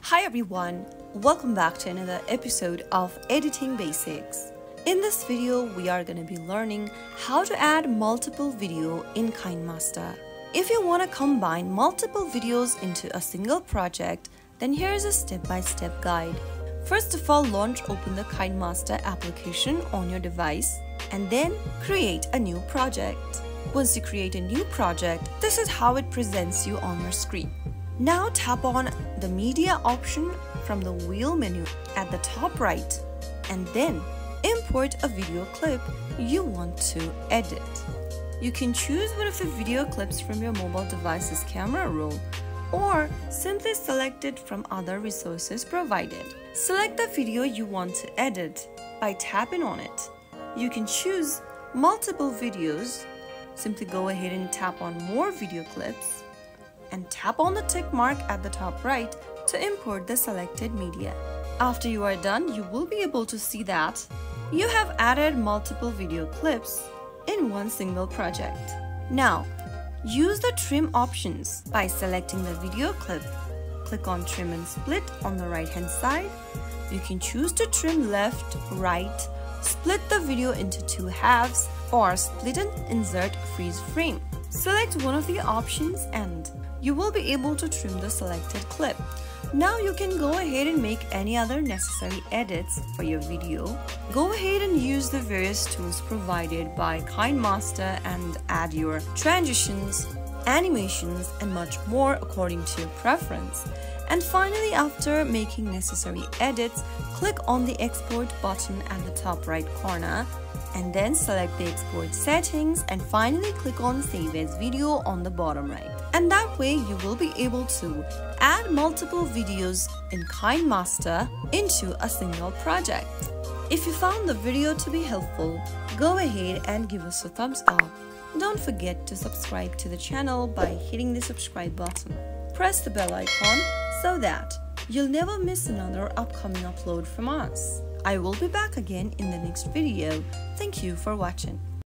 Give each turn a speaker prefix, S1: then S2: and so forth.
S1: Hi everyone, welcome back to another episode of Editing Basics. In this video, we are going to be learning how to add multiple video in KineMaster. If you want to combine multiple videos into a single project, then here's a step-by-step guide. First of all, open the KineMaster application on your device and then create a new project. Once you create a new project, this is how it presents you on your screen. Now tap on the media option from the wheel menu at the top right and then import a video clip you want to edit. You can choose one of the video clips from your mobile device's camera roll or simply select it from other resources provided. Select the video you want to edit by tapping on it. You can choose multiple videos. Simply go ahead and tap on more video clips and tap on the tick mark at the top right to import the selected media. After you are done, you will be able to see that you have added multiple video clips in one single project. Now, use the trim options by selecting the video clip. Click on Trim and Split on the right hand side. You can choose to trim left, right, split the video into two halves, or split and insert freeze frame. Select one of the options and you will be able to trim the selected clip. Now you can go ahead and make any other necessary edits for your video. Go ahead and use the various tools provided by KineMaster and add your transitions, animations, and much more according to your preference. And finally, after making necessary edits, click on the export button at the top right corner and then select the export settings and finally click on Save as Video on the bottom right. And that way you will be able to add multiple videos in KineMaster into a single project. If you found the video to be helpful, go ahead and give us a thumbs up. Don't forget to subscribe to the channel by hitting the subscribe button. Press the bell icon so that you'll never miss another upcoming upload from us. I will be back again in the next video. Thank you for watching.